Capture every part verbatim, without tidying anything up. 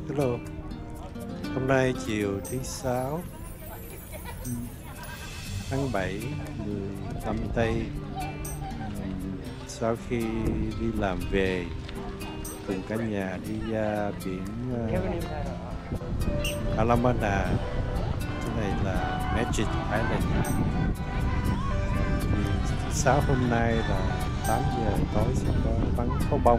Hello, hôm nay chiều thứ sáu tháng bảy mười lăm tây, ừm, sau khi đi làm về cùng cả nhà đi ra biển uh, Alamanda. Chỗ này là Magic Island. Thì thứ sáu hôm nay là tám giờ tối sẽ có bắn pháo bông.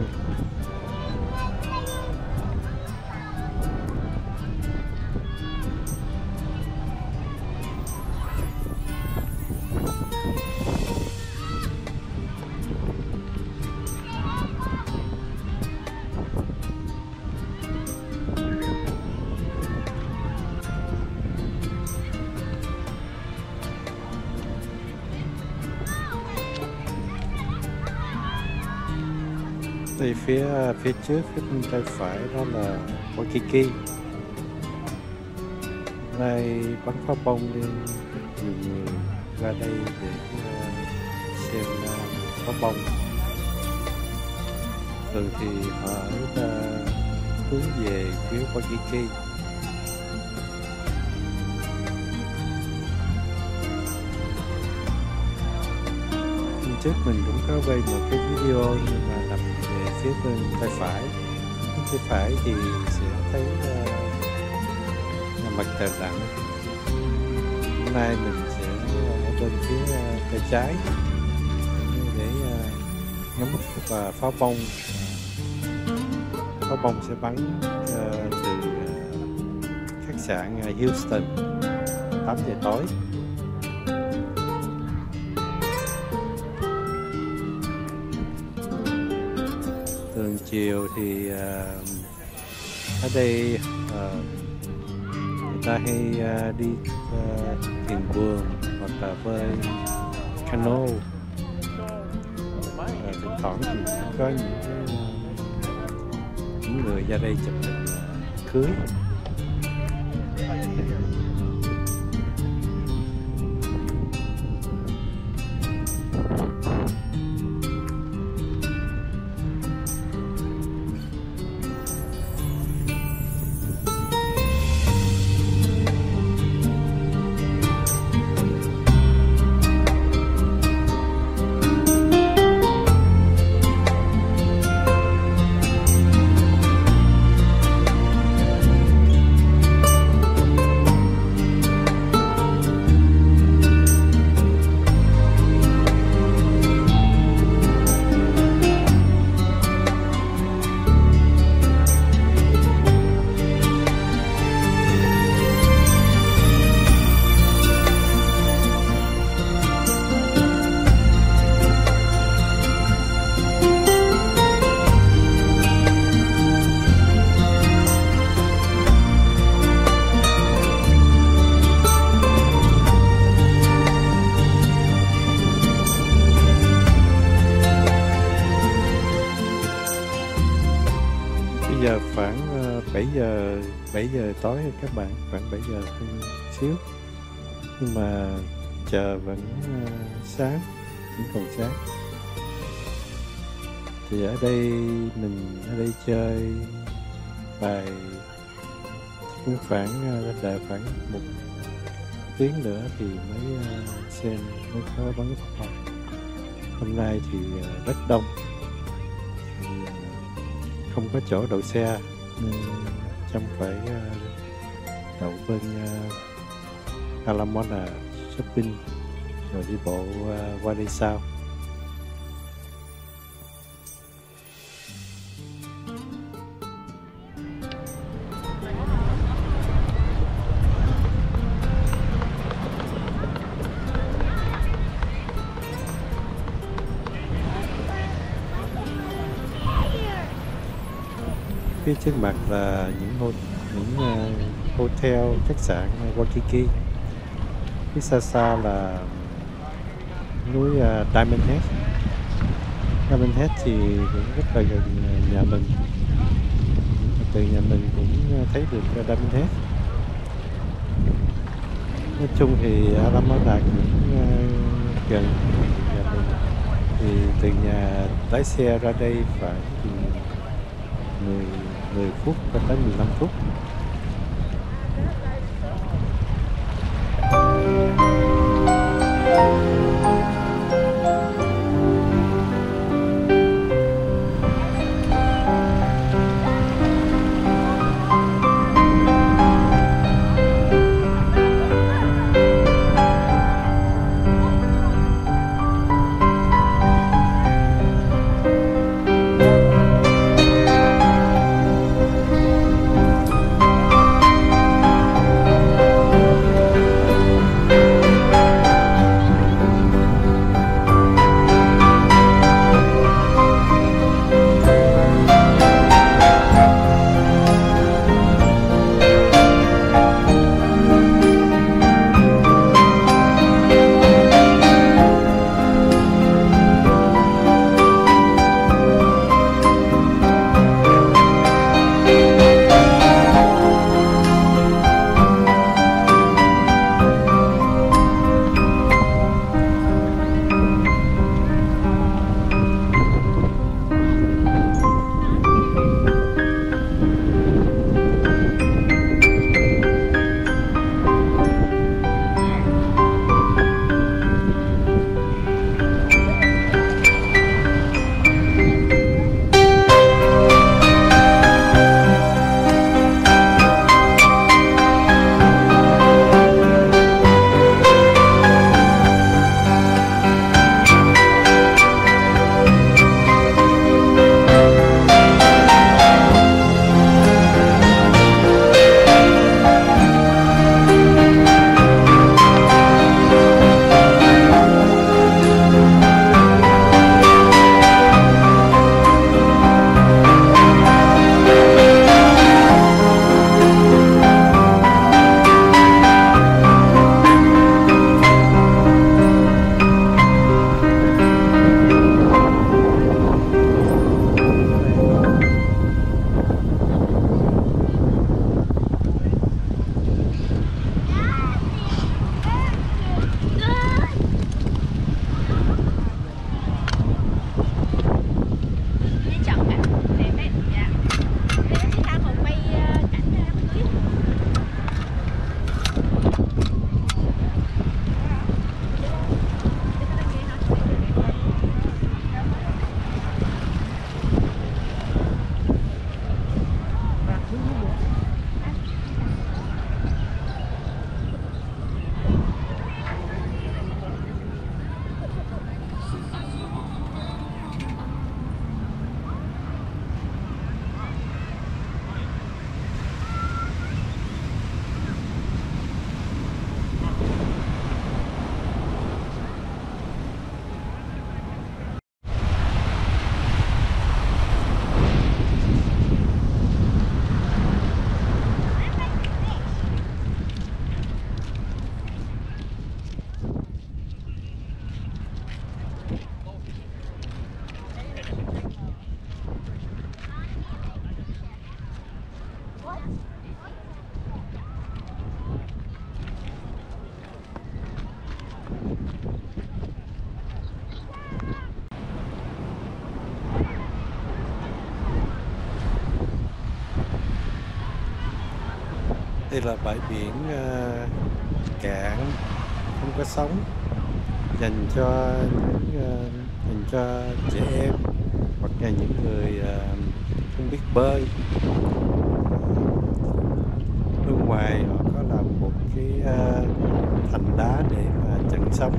Thì phía phía trước, phía bên tay phải đó là Waikiki. Hôm nay bắn pháo bông nên rất nhiều người ra đây để uh, xem uh, pháo bông. Thường thì họ uh, hướng về phía Waikiki. Hôm trước mình cũng có quay một cái video nhưng mà nằm về phía bên tay phải. Bên tay phải thì sẽ thấy uh, mặt trời lặn. Hôm nay mình sẽ ở bên phía uh, tay trái để uh, ngắm và pháo bông. Pháo bông sẽ bắn uh, từ uh, khách sạn uh, Houston tám giờ tối. Thường chiều thì uh, ở đây uh, người ta hay uh, đi uh, thuyền buồm hoặc là bơi cano. Uh, thỉnh thoảng thì có những, cái, những người ra đây chụp hình uh, cưới. Bây giờ khoảng bảy giờ bảy giờ tối rồi các bạn, khoảng bảy giờ hơn xíu, nhưng mà trời vẫn sáng, vẫn còn sáng. Thì ở đây mình ở đây chơi bài cũng khoảng đợi khoảng một tiếng nữa thì mới xem mới có bắn pháo hoa. Hôm nay thì rất đông, không có chỗ đậu xe nên Trâm phải uh, đậu bên uh, Alamanda Shopping rồi đi bộ uh, qua đây sau. Phía trước mặt là những hô, những uh, hotel, khách sạn Waikiki. Phía xa xa là núi uh, Diamond Head. Diamond Head thì cũng rất là gần nhà mình. Từ nhà mình cũng thấy được Diamond Head. Nói chung thì Alamanda cũng uh, gần nhà mình. Thì từ nhà lái xe ra đây phải mười mười phút cho tới mười lăm phút. Đây là bãi biển uh, cạn, không có sóng, dành cho những uh, dành cho trẻ em hoặc là những người uh, không biết bơi. Bên ngoài họ có làm một cái uh, thành đá để mà chặn sóng.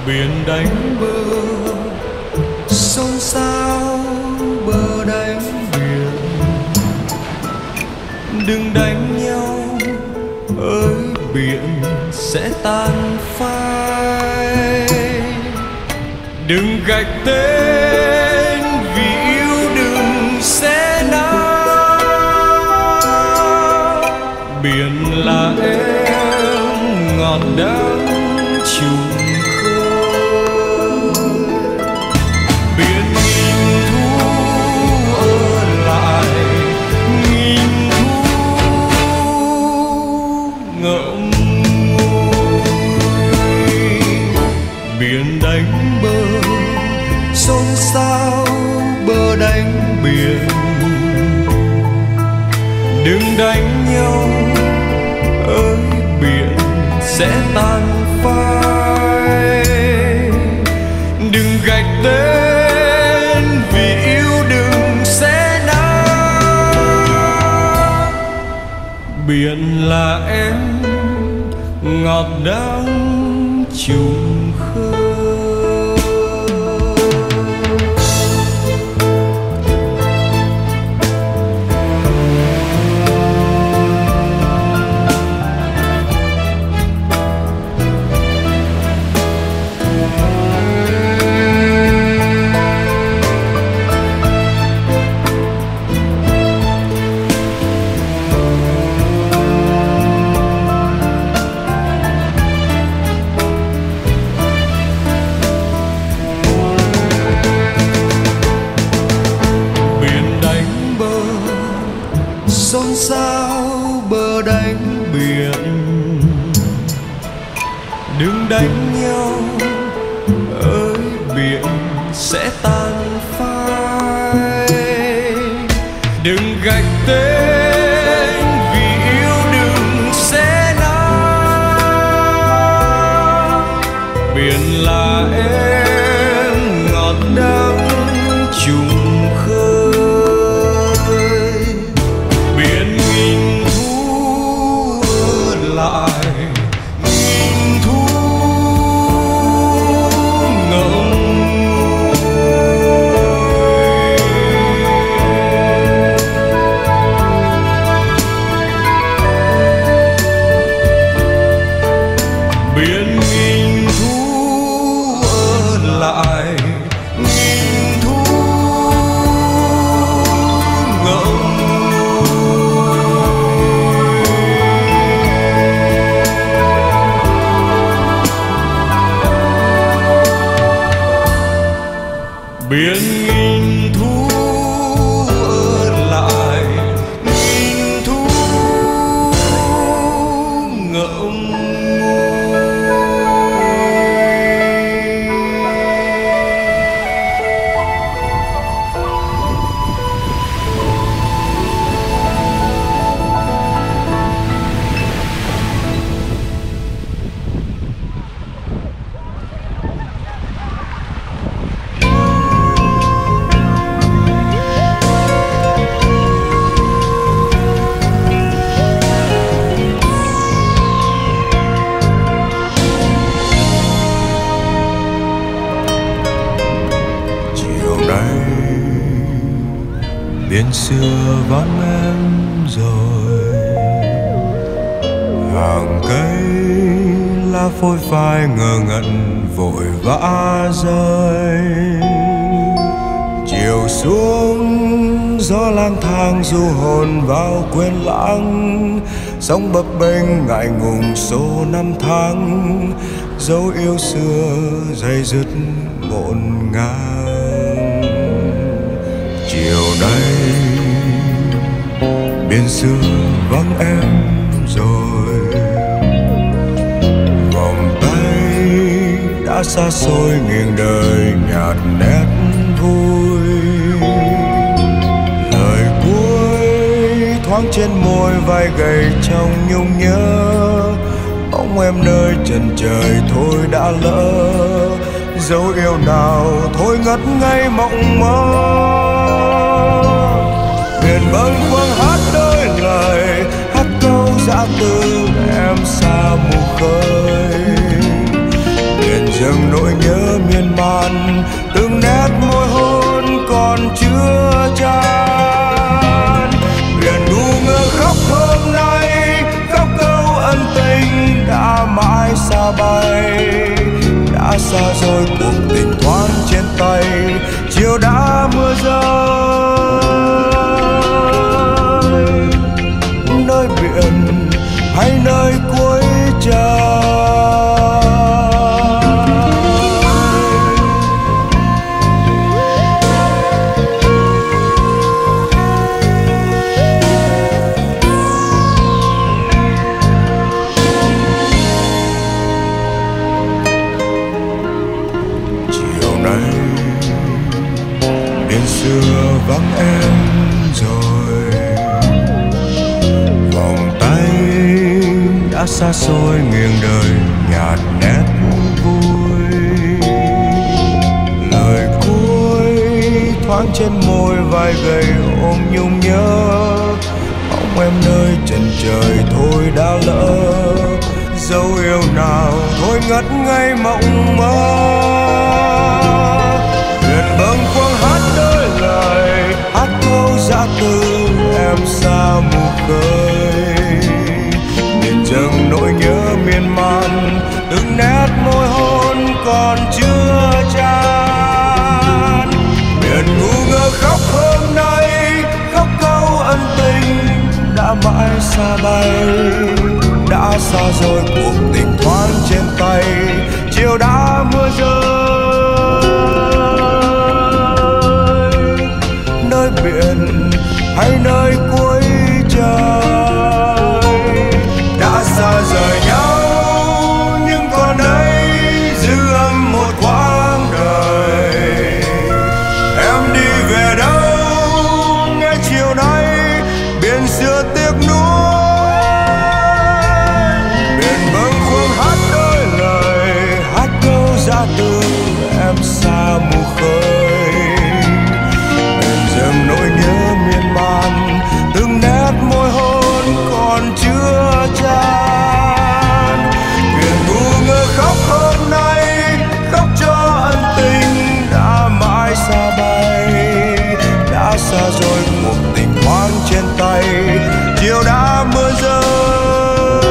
biển đánh bờ xôn xao, bờ đánh biển. Đừng đánh nhau ơi biển sẽ tan phai. Đừng gạch tên vì yêu đừng xé nát. Biển là em ngọt đắng trùng khơi. Biển nghìn thu ở lại, nghìn thu ngậm ngùi. Biển đánh bờ xôn xao, bờ đánh biển. Đừng đánh nhau ơi biển sẽ tan phai. Đừng gạch tên vì yêu đừng xé nát. Biển là em ngọt đắng trùng khơi. Xôn xao bờ đánh biển. Đừng đánh nhau ơi biển sẽ tan phai. Đừng gạch tên vì yêu đừng xé nát. Biển là em ngọt đắng trùng khơi. Biển nghìn thu ở lại, nghìn thu ngậm ngùi. Biển nghìn thu ở lại, nghìn thu ngậm. Biển nghìn thu ở lại, nghìn thu ngậm ngùi. Biển xưa vắng em rồi, hàng cây lá phôi phai ngơ ngẩn vội vã rơi. Chiều xuống gió lang thang du hồn vào quên lãng. Sóng bập bênh ngại ngùng số năm tháng, dấu yêu xưa dây dứt ngổn ngang. Chiều nay biển xưa vắng em rồi, vòng tay đã xa xôi nghiêng đời nhạt nét vui. Lời cuối thoáng trên môi vai gầy trong nhung nhớ. Bóng em nơi chân trời thôi đã lỡ, dấu yêu nào thôi ngất ngây mộng mơ. Biển bâng khuâng hát đôi lời, hát câu dã từ em xa mù khơi. Biển dâng nỗi nhớ miên man, từng nét môi hôn còn chưa chan. Biển ngu ngơ khóc hôm nay, khóc câu ân tình đã mãi xa bay. Đã xa rồi cuộc tình thoáng trên tay, chiều đã mưa rơi. Nơi biển hay nơi cuối trời, xưa vắng em rồi, vòng tay đã xa xôi nghiêng đời nhạt nét vui. Lời cuối thoáng trên môi vai gầy ôm nhung nhớ, bóng em nơi chân trời thôi đã lỡ. Dấu yêu nào thôi ngất ngây mộng mơ, thuyền bâng khuâng hát đôi lời, hát câu dã từ em xa mù khơi. Biển dâng nỗi nhớ miên man, từng nét môi hôn còn chưa chan. Biển ngu ngơ khóc hôm nay, khóc câu ân tình đã mãi xa bay. Đã xa rồi cuộc tình thoáng trên tay, chiều đã mưa rơi. Nơi biển hay nơi cuối trời, đã xa rời nhau nhưng còn đây dư âm một quãng đời. Em đi về đâu nghe chiều nay biển xưa tiếc nuối. Giá từ em xa mù khơi, bên dâng nỗi nhớ miên man, từng nét môi hôn còn chưa chan. Biển ngu ngơ khóc hôm nay, khóc cho ân tình đã mãi xa bay. Đã xa rồi cuộc tình thoáng trên tay, chiều đã mưa rơi.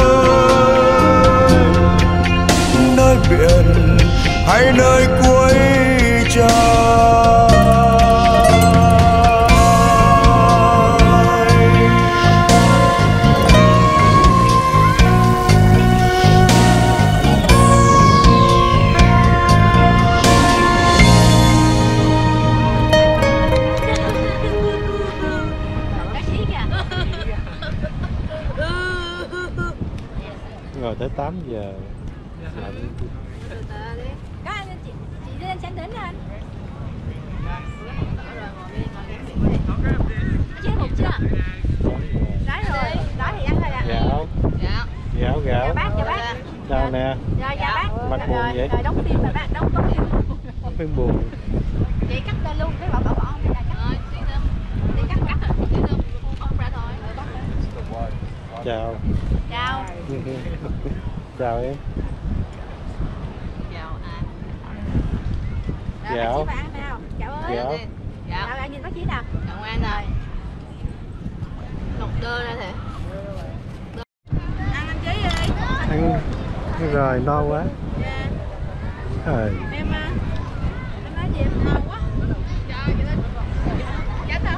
Nơi biển hay nơi cuối trời. Ngồi tới tám giờ. Lên xem đến anh. Chế một chưa? Đói rồi, đói thì ăn rồi ạ. Gạo. Gạo. Gạo gạo. Chào bác, chào bác. Chào nè. Rồi chào bác. Mặt buồn rồi, vậy? Rồi đóng phim mà bác, đóng đóng phim. Đóng phim buồn. Chị cắt lên luôn, cái bỏ bỏ bỏ hay là cắt? Rồi, chị cắt cắt rồi, chị không ra thôi. Chào. Chào. Chào em. Chào anh. Gạo. Bác ăn nào? Gạo ơi. Gạo. Gạo. Gạo nhìn bác chí nào? Chào anh rồi. Nộp đơn ra thì. Ăn anh chí đi. Ăn rồi no quá. Dạ. Trời. Em em nói gì em no quá. Trời chị lên. Chết không?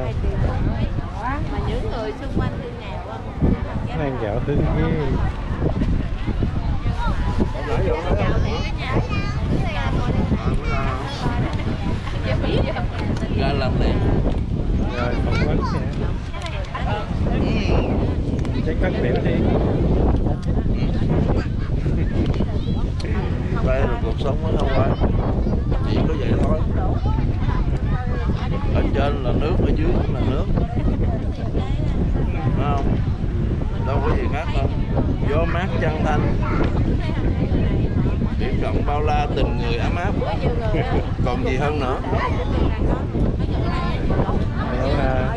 Mà những người xung quanh thương nghèo không? Mang gạo hương ghê. Ra làm liền. Rồi phỏng vấn nè. Chắc phát biểu đi. Đây là cuộc sống ở Hawaii, chỉ có vậy thôi. Ở trên là nước, ở dưới là nước, phải không? Đâu có gì khác đâu. Gió mát trăng thanh, tiếp cận bao la, tình người ấm áp, còn gì hơn nữa. À,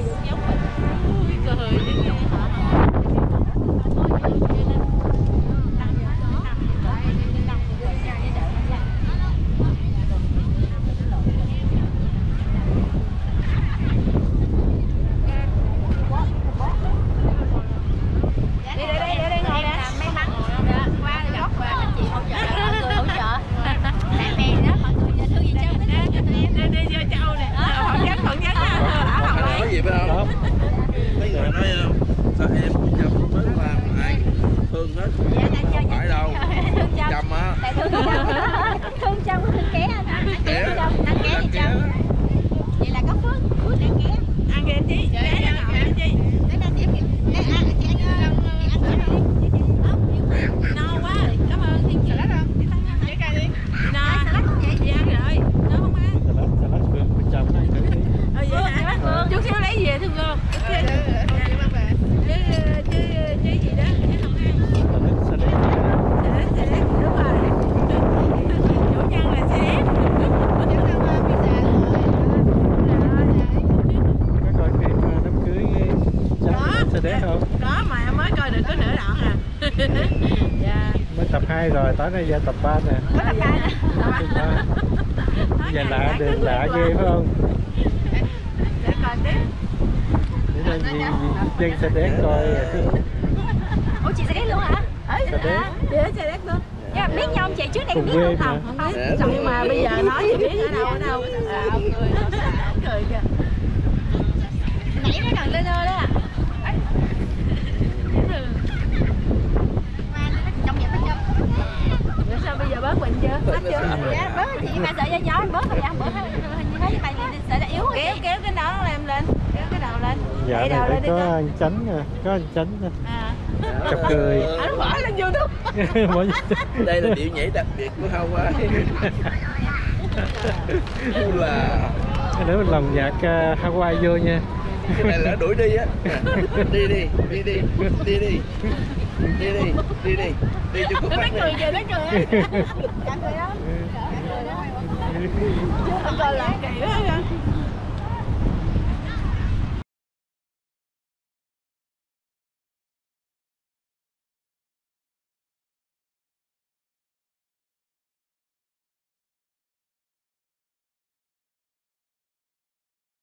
Nói gì phải không? Mấy người nói sao em chăm mới làm ai thương hết, không phải đâu. Chăm á. Thương Trâm, thương ké anh. Ké. Ăn ké thì Trâm. Vậy là có phước, phước ăn ké. Ăn ké chị, ké ăn ké chị. Để ăn chị ăn chị ăn chị ăn ké đi. No quá, cảm ơn thêm chị. Salad không? Chị tăng chị cay đi. No, salad không vậy? Chị ăn rồi. Nó không ăn. salad salad Phương một trăm này thử đi. Ờ vậy hả? Chút xíu lấy về thương cô. Chứ chứ chứ gì đó, chứ không ăn. Salad salad. Salad salad đúng rồi. Chủ nhân là salad. Có coi phim đám cưới Trâm salad không? Có mà em mới coi được có nửa đoạn à. Dạ. Mới tập hai rồi, tối nay ra tập ba nè. Có tập hai nè. Giờ lạ đường lạ ghê phải không? Để coi tiếp. Để nên gì dân sẽ đến coi. Ủa chị sẽ đét luôn hả? Sẽ đét. Chị sẽ đét luôn. Dạ, biết nhau chị trước đây Cùng biết quê không? mà. Không biết. Nhưng mà bây giờ nói gì biết ở đâu ở đâu. À, ông cười, ông xả, cười kìa. Nãy nó gần lên lơ đó à. Trong vậy hết chưa? Sao bây giờ bớt bệnh chưa? Hết chưa? Dạ, bớt chị mà sợ da gió bớt rồi, bớt như thế tại vì sợ nó yếu rồi. Kéo kéo cái nón em lên, kéo cái đầu lên. Dạ này phải có anh Chánh nè, có anh Chánh nè. À. Cặp cười. Anh bỏ lên YouTube. Mỗi Đây là điệu nhảy đặc biệt của Hawaii. Là nếu mình lòng nhạc uh, Hawaii vô nha. cái này là đuổi đi á. Đi đi, đi đi, đi đi. Đi đi, đi đi. Đi cho cục mắt Cười đi. kìa, nó cười. Cảm cười đó. Cảm cười đó. Chưa coi là kỳ quá.